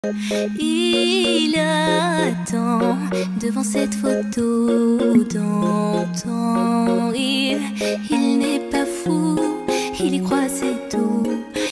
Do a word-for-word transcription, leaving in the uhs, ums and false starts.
Il attend devant cette photo d'antan. Il, il